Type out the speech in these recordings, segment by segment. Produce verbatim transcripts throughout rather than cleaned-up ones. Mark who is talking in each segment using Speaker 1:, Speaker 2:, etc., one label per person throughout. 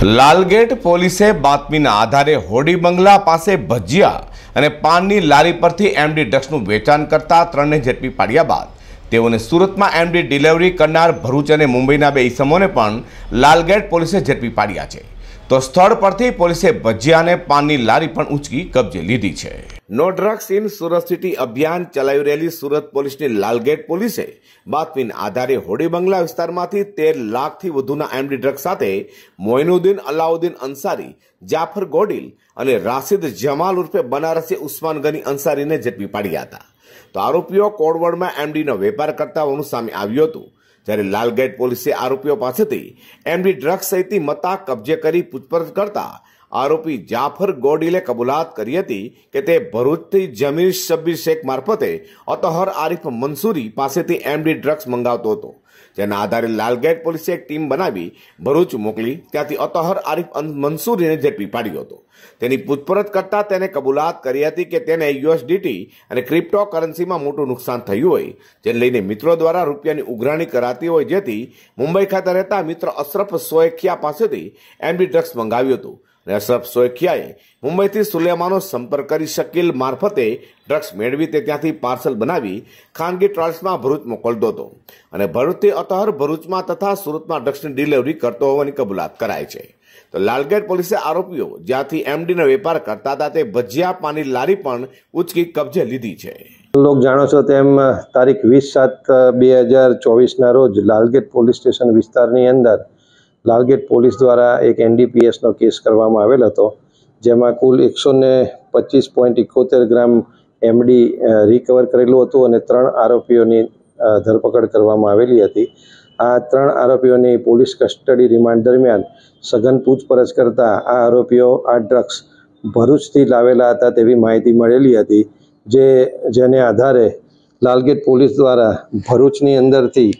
Speaker 1: લાલગેટ પોલીસે બાતમીના આધારે હોડી બંગલા પાસે ભજીયા અને પાનની લારી પરથી એમડી ડ્રગ્સનું વેચાણ કરતા ત્રણને ઝડપી પાડ્યા બાદ તેઓને સુરતમાં એમડી ડિલિવરી કરનાર ભરૂચ અને મુંબઈના બે ઇસમોને પણ લાલગેટ પોલીસે ઝડપી પાડ્યા છે. તો સ્થળ પરથી પોલીસે ભજીયા અને પાનની લારી પણ ઉંચકી કબજે લીધી છે. No drugs in Surat city અભિયાન ચલાવી રહેલી સુરત પોલીસની લાલગેટ પોલીસે બાતમીના આધારે હોડી બંગલા વિસ્તારમાંથી તેર લાખથી વધુના એમડી ડ્રગ્સ સાથે મોઇનુદ્દીન અલાઉદ્દીન અંસારી, જાફર ગોડિલ અને રાશિદ જમાલ ઉર્ફે બનારસી ઉસ્માન ગની અંસારીને ઝડપી પાડ્યા હતા. તો આરોપીઓ કોડવર્ડમાં એમડીનો વેપાર કરતા હોવાનું સામે આવ્યું હતું. જ્યારે લાલગેટ પોલીસે આરોપીઓ પાસેથી એમડી ડ્રગ્સ સહિતની મત્તા કબજે કરી પૂછપરછ કરતા આરોપી જાફર ગોડિલે કબૂલાત કરી હતી કે તે ભરૂચથી જમીર શબ્બીર શેખ મારફતે અતહર આરિફ મંસૂરી પાસેથી એમડી ડ્રગ્સ મંગાવતો હતો. જેના આધારે લાલગેટ પોલીસે એક ટીમ બનાવી ભરૂચ મોકલી ત્યાંથી અતહર આરિફ મંસૂરીને ઝડપી પાડ્યો હતો. તેની પૂછપરછ કરતા તેને કબૂલાત કરી હતી કે તેને યુએસડીટી અને ક્રિપ્ટો કરન્સીમાં મોટું નુકસાન થયું હોય, જેને લઈને મિત્રો દ્વારા રૂપિયાની ઉઘરાણી કરાતી હોય, જેથી મુંબઈ ખાતે રહેતા મિત્ર અશરફ સોયખિયા પાસેથી એમડી ડ્રગ્સ મંગાવ્યું હતું. અને અશરફ સોયખિયાએ મુંબઈથી સુલેમાનો સંપર્ક કરી શકીલ મારફતે ડ્રગ્સ મેળવી તે ત્યાંથી પાર્સલ બનાવી ખાનગી ટ્રાવેલ્સમાં ભરૂચ મોકલતો હતો અને ભરૂચથી અતહર ભરૂચમાં તથા સુરતમાં ડ્રગ્સની ડિલિવરી કરતો હોવાની કબૂલાત કરાય છે. તો લાલગેટ પોલીસે આરોપીઓ જ્યાંથી એમડીનો વેપાર કરતા હતા તે ભજીયા પાની લારી પણ ઉચકી કબજે લીધી છે.
Speaker 2: લોક જાણો છો તેમ તારીખ વીસ સાત બે હજાર ચોવીસના રોજ લાલગેટ પોલીસ સ્ટેશન વિસ્તારની અંદર લાલગેટ પોલીસ દ્વારા એક એનડીપીએસનો કેસ કરવામાં આવેલ હતો, જેમાં કુલ એકસો ને પચીસ પોઈન્ટ ઇકોતેર ગ્રામ એમડી રિકવર કરેલું હતું અને ત્રણ આરોપીઓની ધરપકડ કરવામાં આવેલી હતી. આ ત્રણ આરોપીઓની પોલીસ કસ્ટડી રિમાન્ડ દરમિયાન સઘન પૂછપરછ કરતા આ આરોપીઓ આ ડ્રગ્સ ભરૂચથી લાવેલા હતા તેવી માહિતી મળેલી હતી, જે જેને આધારે લાલગેટ પોલીસ દ્વારા ભરૂચની અંદરથી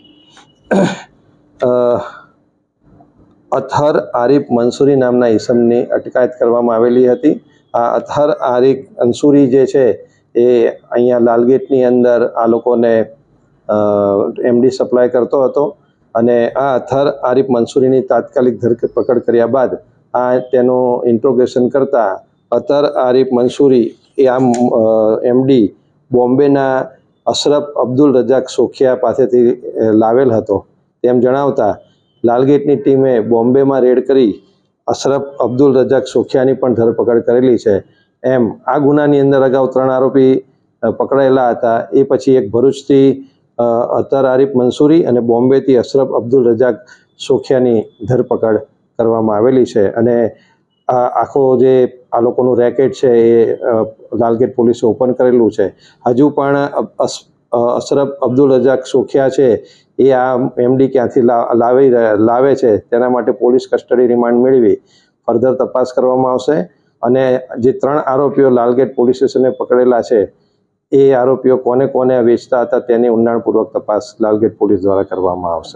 Speaker 2: અતહર આરિફ મંસૂરી નામના ઈસમની અટકાયત કરવામાં આવેલી હતી. આ અતહર આરિફ મંસૂરી જે છે એ અહીંયા લાલગેટની અંદર આ લોકોને એમડી સપ્લાય કરતો હતો અને આ અતહર આરિફ મંસૂરીની તાત્કાલિક ધરપકડ કર્યા બાદ આ તેનું ઇન્ટ્રોગેશન કરતા અતહર આરિફ મંસૂરી એ આ એમડી બોમ્બેના અશરફ અબ્દુલ રજાક સોખિયા પાસેથી લાવેલ હતો તેમ જણાવતા લાલગેટની ટીમે બોમ્બેમાં રેડ કરી અશરફ અબ્દુલ રજાક સોખિયાની પણ ધરપકડ કરેલી છે. એમ આ ગુનાની અંદર અગાઉ ત્રણ આરોપી પકડાયેલા હતા. એ પછી એક ભરૂચથી અતહર આરિફ મંસૂરી અને બોમ્બેથી અશરફ અબ્દુલ રજાક સોખિયાની ધરપકડ કરવામાં આવેલી છે અને આ આખો જે આ લોકોનું રેકેટ છે એ લાલગેટ પોલીસે ઓપન કરેલું છે. હજુ પણ અશરફ અબ્દુલ રજાક સોખિયા છે એ આ એમડી ક્યાંથી લાવી લાવે છે તેના માટે પોલીસ કસ્ટડી રિમાન્ડ મેળવી ફર્ધર તપાસ કરવામાં આવશે અને જે ત્રણ આરોપીઓ લાલગેટ પોલીસ સ્ટેશને પકડેલા છે એ આરોપીઓ કોને કોને વેચતા હતા તેની ઊંડાણપૂર્વક તપાસ લાલગેટ પોલીસ દ્વારા કરવામાં આવશે.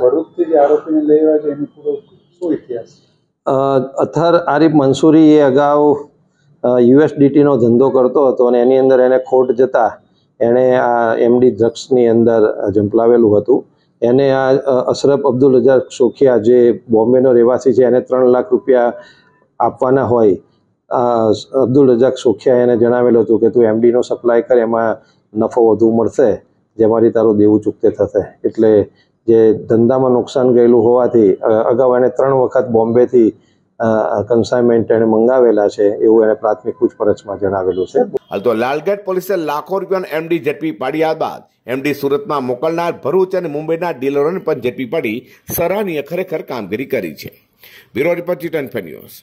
Speaker 2: અતહર આરિફ મંસૂરી એ અગાઉ યુએસડીટીનો ધંધો કરતો હતો અને એની અંદર એને ખોટ જતા એણે આ એમડી ડ્રગ્સની અંદર ઝંપલાવેલું હતું. એને આ અશરફ અબ્દુલ રજાક સોખિયા જે બોમ્બેનો રહેવાસી છે એને ત્રણ લાખ રૂપિયા આપવાના હોય અબ્દુલ રજાક સોખિયા એને જણાવેલું હતું કે તું એમડીનો સપ્લાય કર, એમાં નફો વધુ મળશે, જેમાંથી તારું દેવું ચૂકતે થશે. એટલે જે ધંધામાં નુકસાન ગયેલું હોવાથી અગાઉ એને ત્રણ વખત બોમ્બેથી કન્સાઇનમેન્ટ એને મંગાવેલા છે એવું એને પ્રાથમિક પૂછપરછમાં જણાવેલું છે.
Speaker 1: હાલ તો લાલગેટ પોલીસે લાખો રૂપિયાનો એમડી ઝડપી પાડ્યા બાદ એમડી સુરતમાં મોકલનાર ભરૂચ અને મુંબઈના ડીલરોને પણ ઝડપી પાડી સરાહનીય ખરેખર કામગીરી કરી છે. Bureau report news.